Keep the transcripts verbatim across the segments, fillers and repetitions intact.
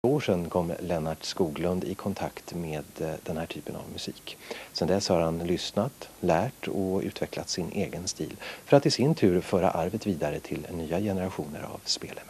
år sedan kom Lennart Skoglund i kontakt med den här typen av musik. Sedan dess har han lyssnat, lärt och utvecklat sin egen stil för att i sin tur föra arvet vidare till nya generationer av spelemän.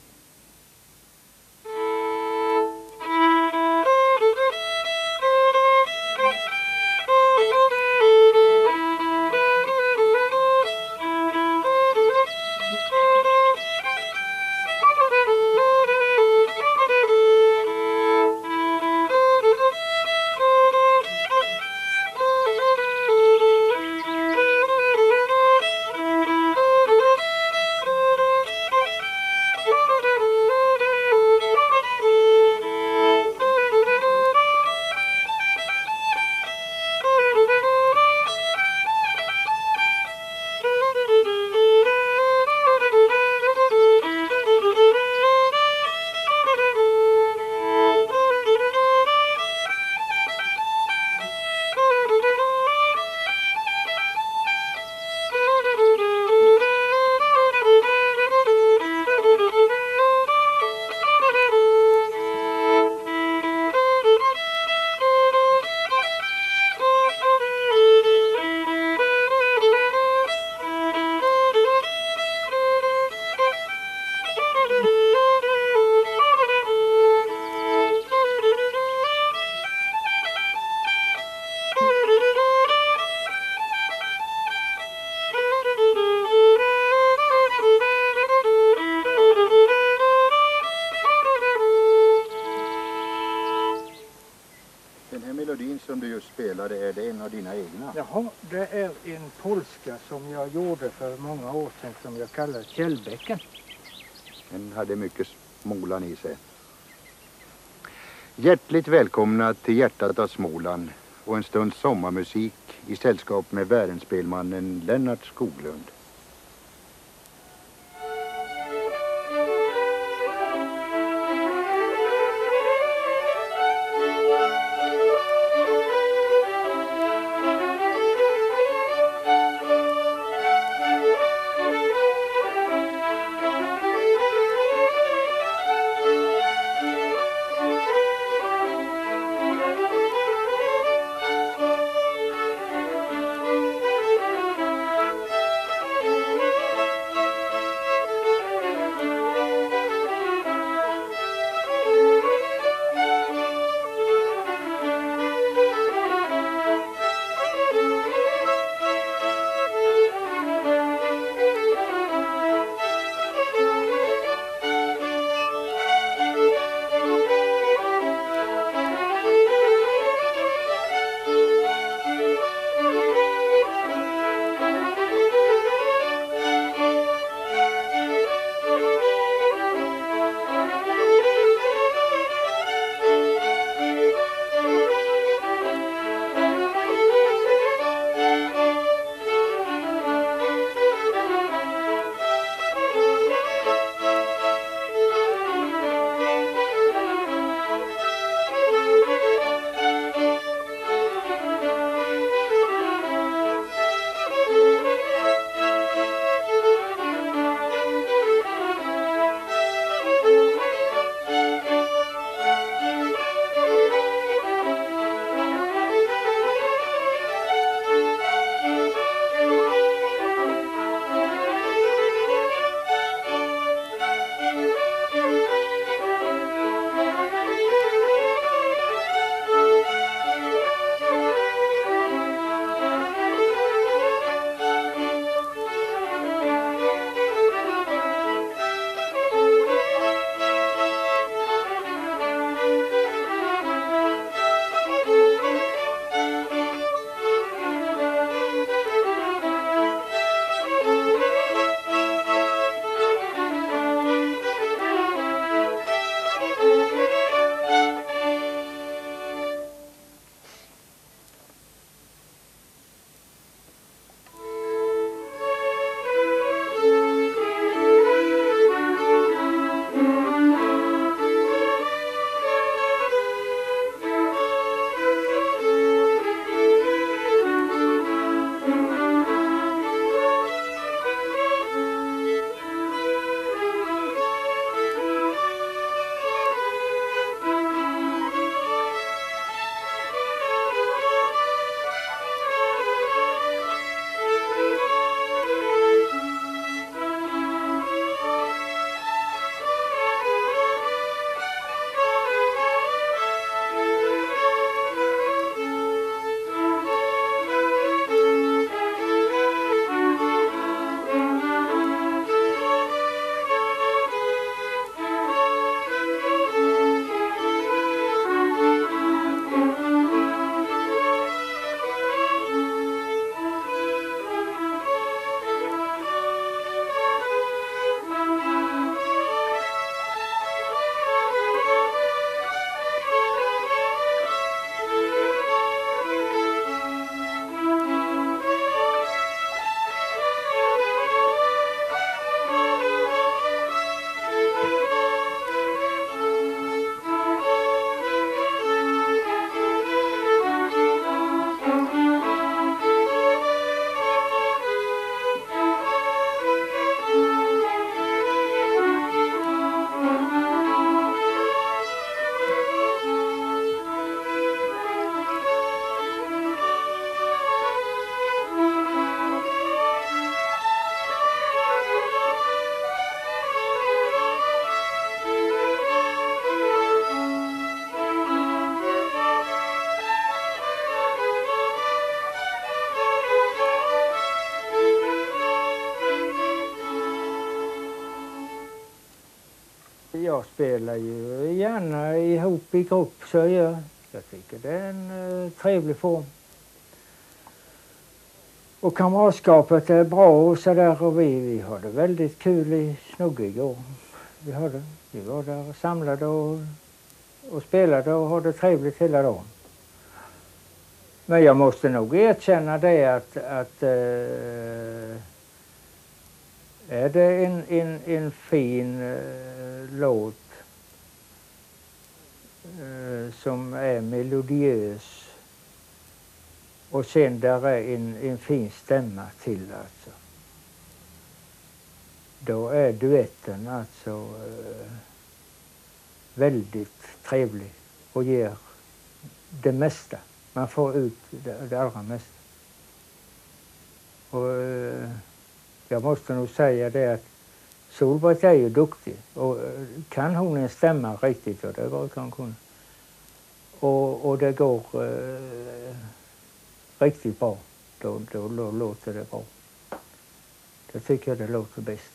Den här melodin som du just spelade, är det en av dina egna? Jaha, det är en polska som jag gjorde för många år sedan som jag kallar Källbäcken. Den hade mycket Småland i sig. Hjärtligt välkomna till hjärtat av Småland och en stund sommarmusik i sällskap med värenspelmannen Lennart Skoglund. jag spelar ju gärna ihop i grupp, så jag, jag tycker det är en uh, trevlig form. Och kamratskapet är bra och sådär, och vi, vi har det väldigt kul i Snugge igår. Vi, hade, vi var där och samlade och, och spelade och hade trevligt hela dagen. Men jag måste nog erkänna det att, att uh, är det en, en, en fin uh, låt uh, som är melodiös och sen där är en, en fin stämma till, alltså. Då är duetten alltså uh, väldigt trevlig och ger det mesta. Man får ut det, det allra mesta. Och uh, jag måste nog säga det att Solbritt är ju duktig, och kan hon en stämma riktigt, och det brukar hon kunna. Och, och det går eh, riktigt bra, då, då, då låter det bra. Det tycker jag det låter bäst.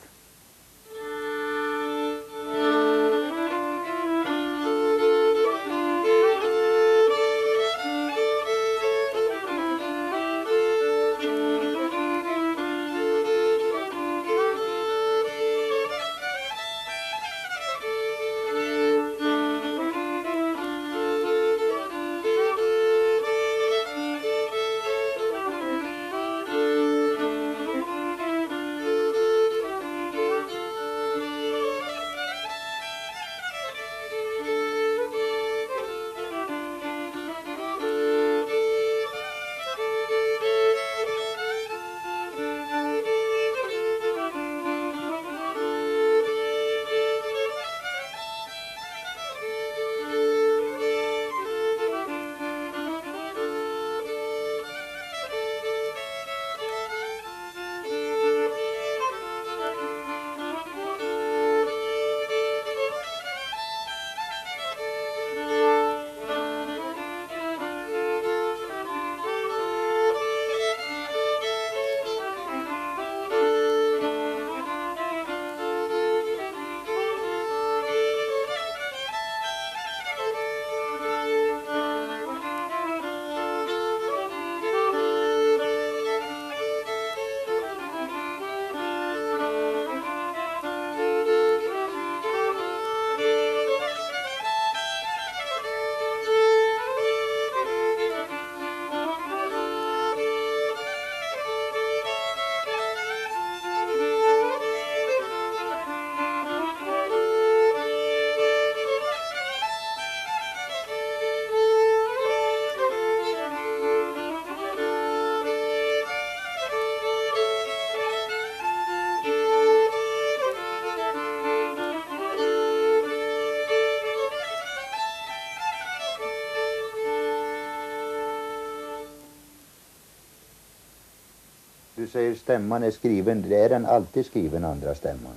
Du säger stämman är skriven. Det är den alltid skriven, andra stämman?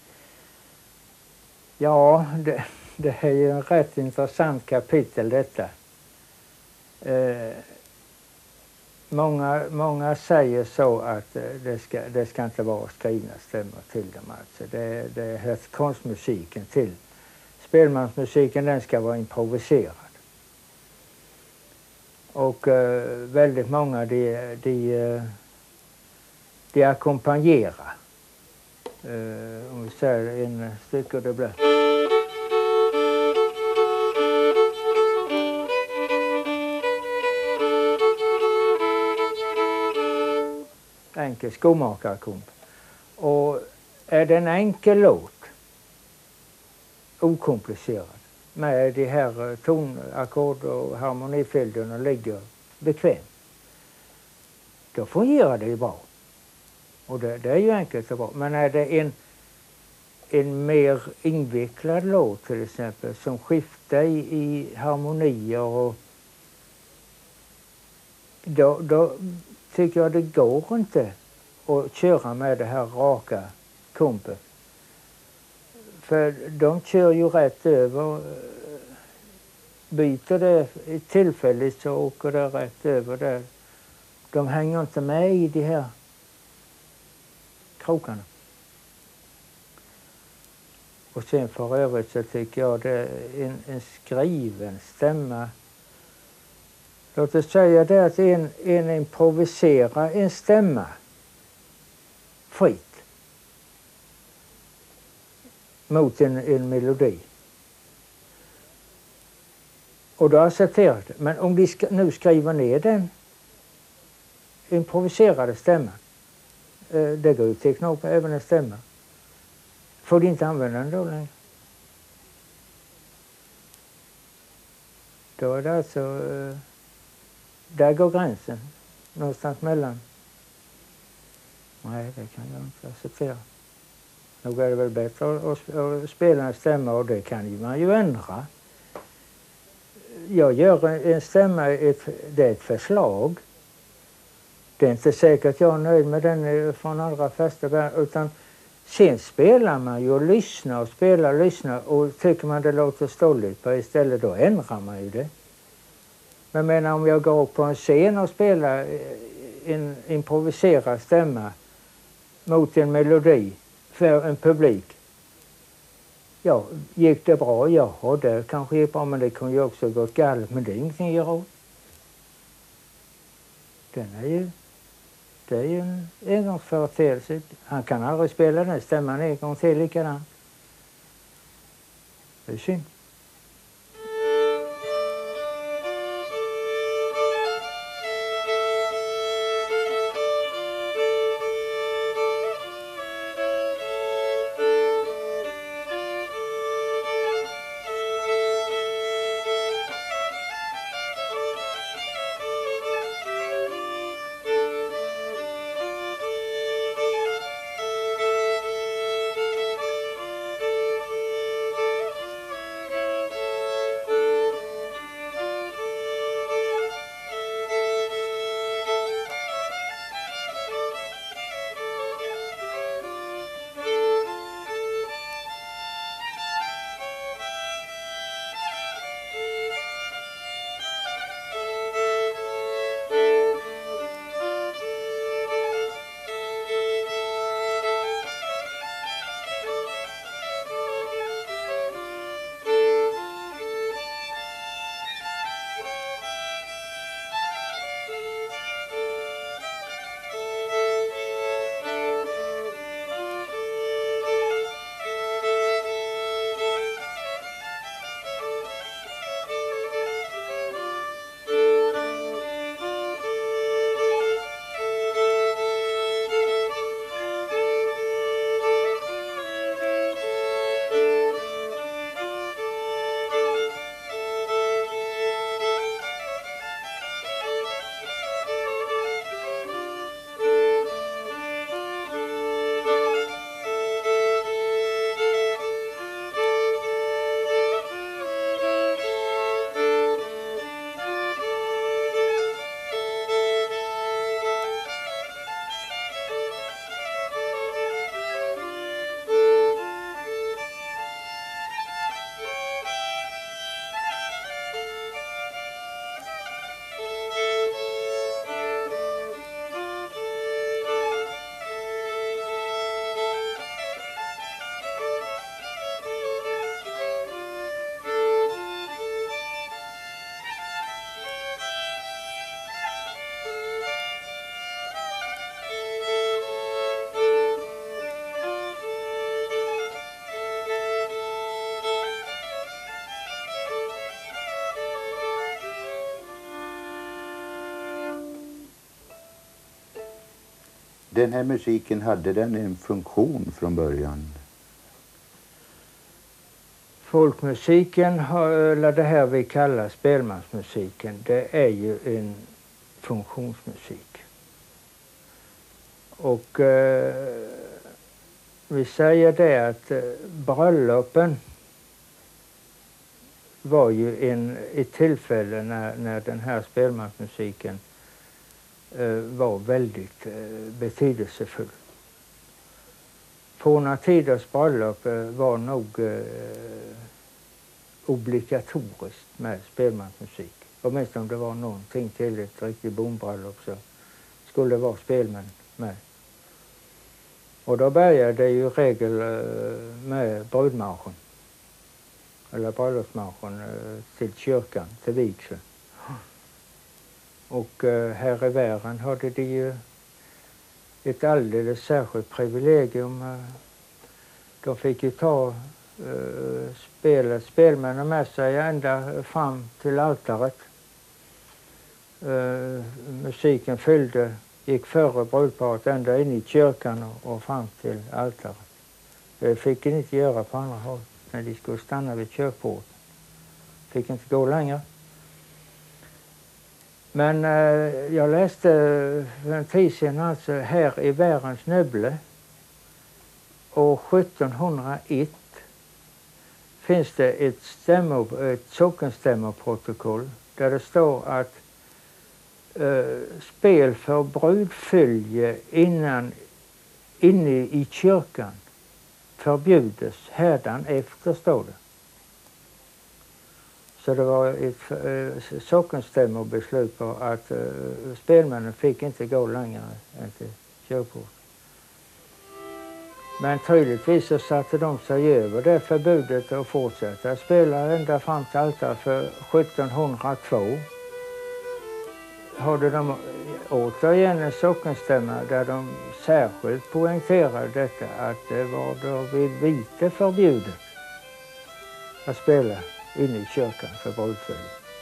Ja, det, det är ju en rätt intressant kapitel detta. Eh, många, många säger så att det ska, det ska inte vara skrivna stämmor till dem. Alltså. Det, det hör konstmusiken till. Spelmansmusiken, den ska vara improviserad. Och eh, väldigt många de, de, de ackompanjerar. Eh, om vi säger en stycke det blir. Enkel skomakarkomp. Och är det en enkel låt, okomplicerad, med de här tonackord och harmoniföljderna ligger bekvämt, då fungerar det ju bra. Och det, det är ju enkelt och bra. Men är det en, en mer invecklad låt till exempel, som skiftar i, i harmonier, och då, då tycker jag det går inte att köra med det här raka kompet. För de kör ju rätt över, byter det tillfälligt så åker det rätt över där. De hänger inte med i de här krokarna. Och sen för övrigt så tycker jag det är en, en skriven stämma. Låt oss säga det att en, en improviserar en stämma fritt mot en, en melodi. Och då accepterar jag det. Men om de sk nu skriver ner den improviserade stämman, eh, det går ju att teckna upp även en stämma, får de inte använda den då längre. Då är det alltså, eh, där går gränsen, någonstans mellan. Nej, det kan jag inte acceptera. Nog är det väl bättre att, att, att spela en stämma, och det kan man ju ändra. Jag gör en stämma, ett, det är ett förslag. Det är inte säkert att jag är nöjd med den från allra första början, utan sen spelar man ju och lyssnar och spelar och lyssnar, och tycker man det låter stolligt på istället, då ändrar man ju det. Men menar, om jag går upp på en scen och spelar en improviserad stämma mot en melodi för en publik. Ja, gick det bra? Ja, det kanske gick bra, men det kunde ju också gått galet, men det är ingenting att göra åt. Den är ju, det är ju en engångsföreteelse. Han kan aldrig spela den stämman en gång till likadant. Det är synd. Den här musiken, hade den en funktion från början? Folkmusiken, eller det här vi kallar spelmansmusiken, det är ju en funktionsmusik. Och eh, vi säger det att eh, bröllopen var ju en, ett tillfälle när, när den här spelmansmusiken eh, var väldigt eh, betydelsefull. Forna tiders bröllop eh, var nog eh, obligatoriskt med spelmansmusik. Åtminstone om det var någonting till ett riktigt bombröllop så skulle det vara spelmän med. Och då började det ju i regel med brudmarschen. Eller bröllopsmarschen till kyrkan, till vigseln. Och här i världen hade de ju ett alldeles särskilt privilegium. De fick ju ta spel, spelmännen med sig ända fram till altaret. Musiken fyllde, gick före brudparet ända in i kyrkan och, och fram till altaret. Det fick de inte göra på andra håll när de skulle stanna vid kyrkporten. Fick inte gå längre. Men eh, jag läste för en tid sedan alltså här i Värens Nöble år sjuttonhundraett finns det ett, stämmo, ett sockenstämmoprotokoll där det står att eh, spel för brudfölje innan, inne i kyrkan förbjudes härdan efter, står det. Så det var ett eh, sockenstämmobeslut på att eh, spelmännen fick inte gå längre än till kyrkporten. Men tydligtvis så satte de sig över det förbudet och fortsatte spela ända fram till altaret. För sjuttonhundratvå hade de återigen en sockenstämma där de särskilt poängterade detta att det var då vid vite förbjudet att spela inne i kyrkan för brudfölje.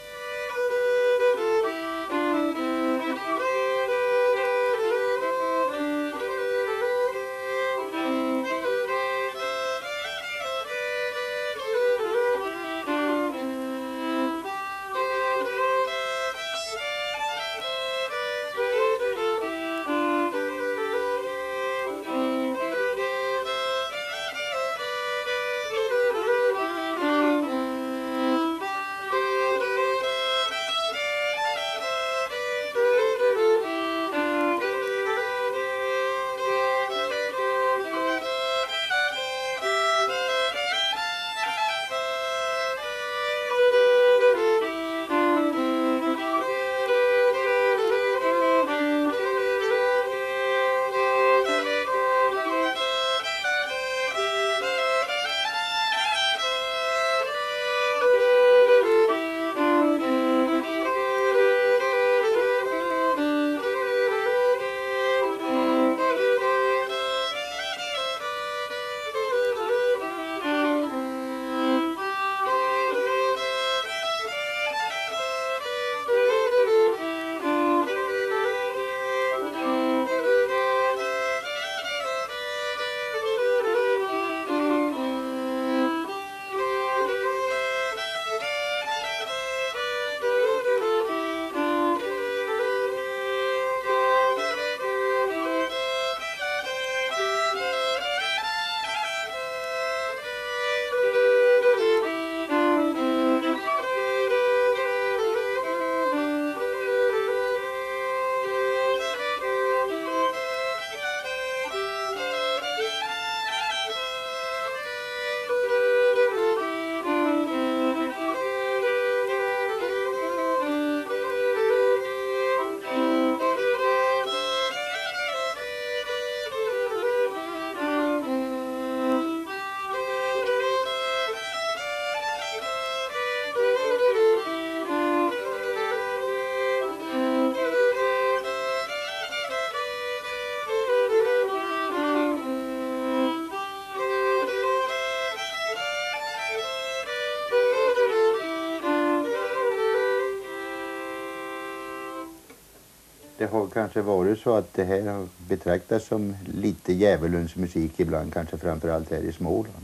Det har kanske varit så att det här har betraktats som lite djävulens musik ibland, kanske framförallt här i Småland.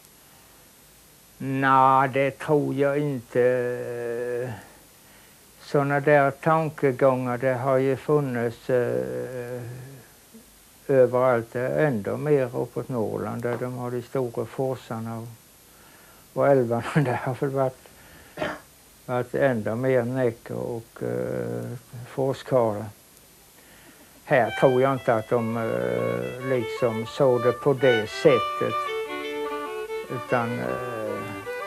Nej, det tror jag inte. Sådana där tankegångar, det har ju funnits eh, överallt, ändå mer uppåt Norrland där de har de stora forsarna och, och älvarna. Det har väl varit, varit ändå mer näck och eh, forskarlar. Här tror jag inte att de eh, liksom såg det på det sättet, utan eh,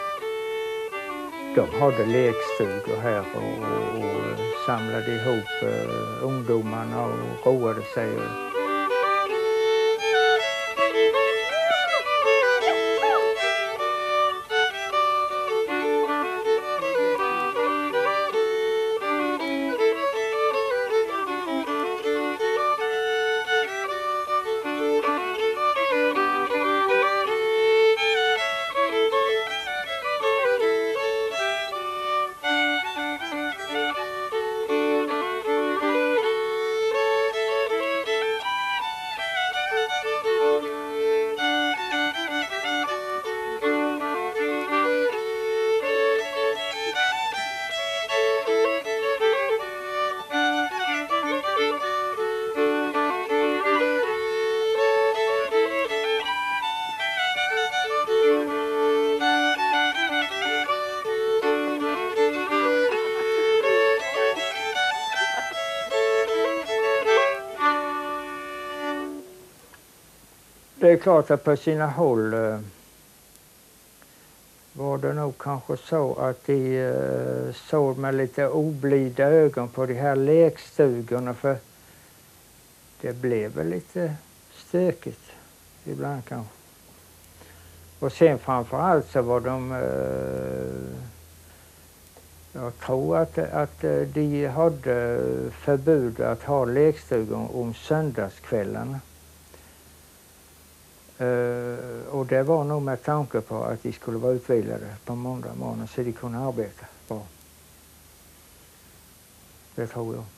de hade lekstugor här och, och, och samlade ihop eh, ungdomarna och roade sig. Det är klart att på sina håll eh, var det nog kanske så att de eh, såg med lite oblida ögon på de här lekstugorna, för det blev väl lite stökigt ibland kanske. Och sen framförallt så var de, eh, jag tror att, att de hade förbud att ha lekstugor om söndagskvällarna. Uh, och det var nog med tanke på att de skulle vara utvilade på måndag morgon så de kunde arbeta bra. Det tror jag.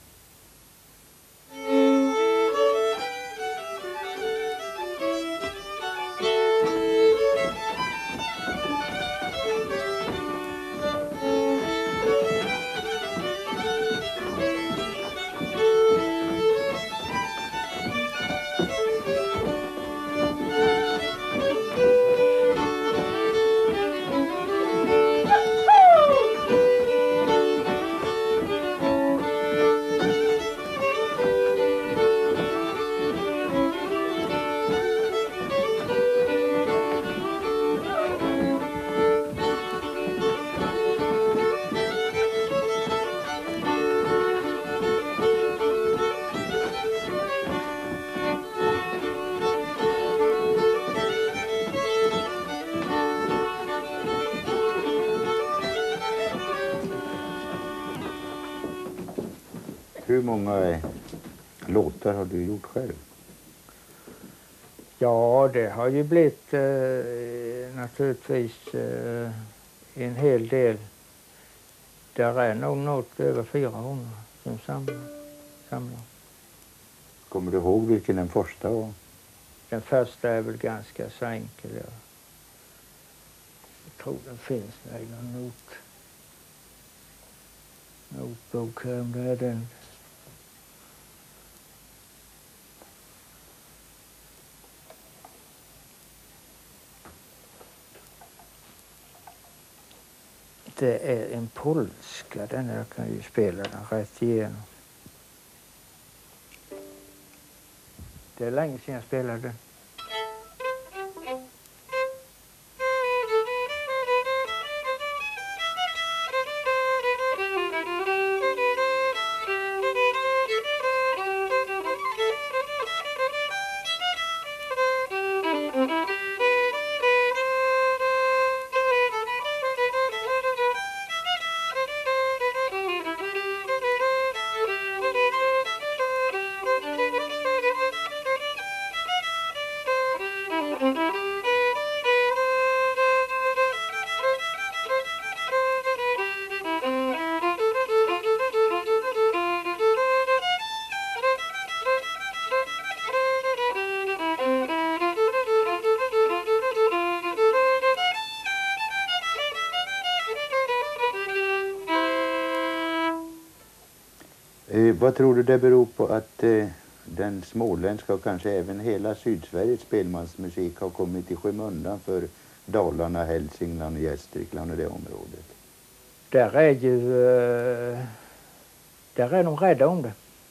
Hur många låtar har du gjort själv? Ja, det har ju blivit eh, naturligtvis eh, en hel del. Där är nog något över fyrahundra som samlar. samlar. Kommer du ihåg vilken den första var? Den första är väl ganska så enkel. Ja. Jag tror den finns med i någon not. notbok här, om det är den. Det är en polska, den jag kan ju spela den rätt igenom. Det är länge sedan jag spelade den. Eh, vad tror du det beror på att eh, den småländska och kanske även hela Sydsveriges spelmansmusik har kommit i skymundan för Dalarna, Hälsingland, Gästrikland och det området? Där är ju, eh, där är de rädda om det.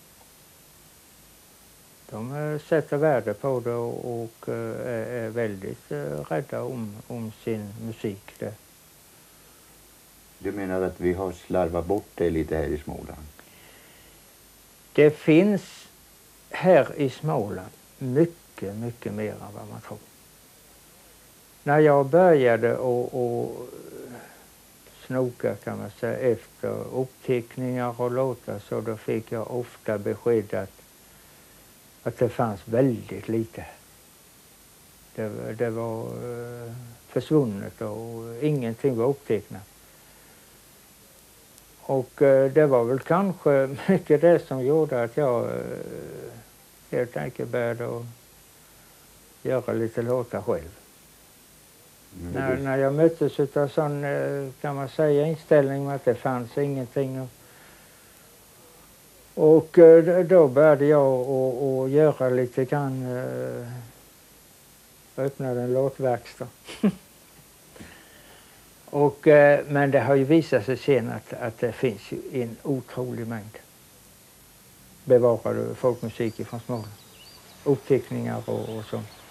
De eh, sätter värde på det och, och eh, är väldigt eh, rädda om, om sin musik där. Du menar att vi har slarvat bort det lite här i Småland? Det finns här i Småland mycket, mycket mer än vad man tror. När jag började och, och snoka, kan man säga, efter uppteckningar och låtar, så då fick jag ofta besked att, att det fanns väldigt lite. Det, det var försvunnet och ingenting var upptecknat. Och eh, det var väl kanske mycket det som gjorde att jag eh, helt enkelt började att göra lite låtar själv. Mm, när, när jag möttes av sån, eh, kan man säga, inställning med att det fanns ingenting. Och, och eh, då började jag att göra lite grann, eh, öppnade en låtverkstad. Och, eh, men det har ju visat sig sen att, att det finns ju en otrolig mängd bevarade folkmusik från Småland. Uppteckningar och, och så.